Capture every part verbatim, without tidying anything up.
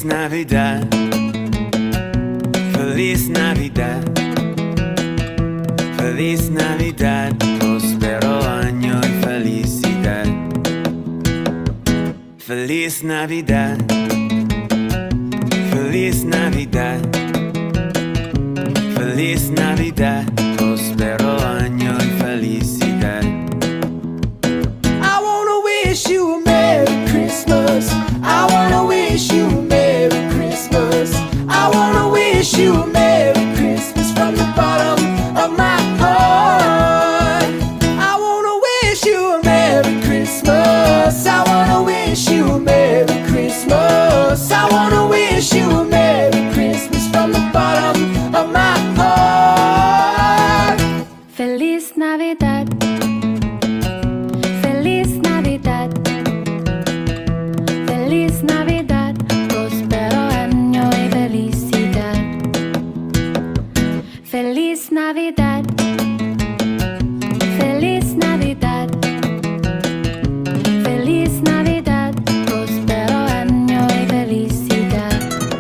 Navidad, Feliz Navidad, Feliz Navidad, próspero año y felicidad. Feliz Navidad, Feliz Navidad, Feliz Navidad, próspero año y felicidad. I wanna wish you a Merry Christmas. I wanna wish you a Merry Christmas. I wanna wish you a Merry Christmas from the bottom of my heart. I wanna wish you a Merry Christmas. I wanna wish you a Merry Christmas. I wanna wish you a Merry Christmas from the bottom of my heart. Feliz Navidad, Feliz Navidad, Feliz Navidad, próspero año y felicidad. Feliz Navidad, Feliz Navidad, Feliz Navidad, próspero año y felicidad.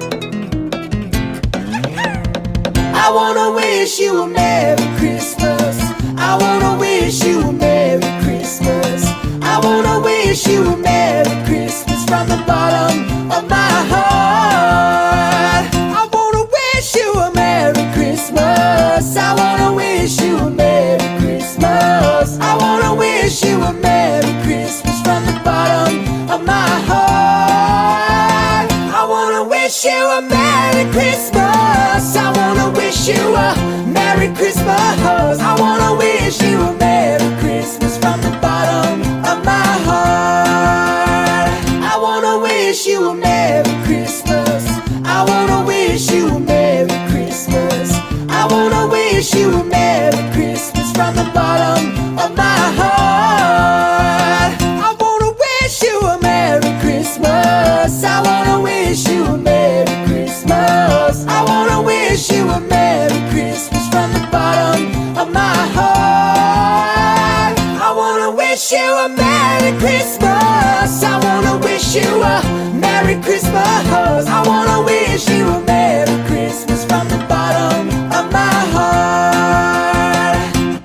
I wanna wish you a Merry Christmas. I wanna wish you a Merry Christmas. I wanna wish you a Merry Christmas from the bottom of my heart. I wanna wish you a Merry Christmas. I wanna wish you a Merry Christmas. I wanna wish you a Merry Christmas from the bottom of my heart. I wanna wish you a Merry Christmas. I wanna wish you a Merry Christmas. I wanna wish you a Merry Christmas from the bottom of my heart. I wanna wish you a Merry Christmas. I wanna wish you a Merry Christmas. I wanna wish you a Merry Christmas from the bottom of my heart. I wanna wish you a Merry Christmas. I wanna wish you a Merry Christmas. I wanna wish you a Merry Christmas from the bottom of my heart. I wanna wish you a Merry Christmas. I wanna wish you a Merry Christmas. I wanna wish you a Merry Christmas from the bottom of my heart.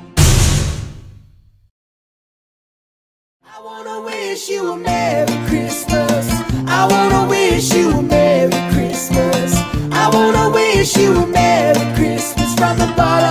I wanna wish you a Merry Christmas. I wanna wish you a Merry Christmas. I wanna wish you a Merry Christmas from the bottom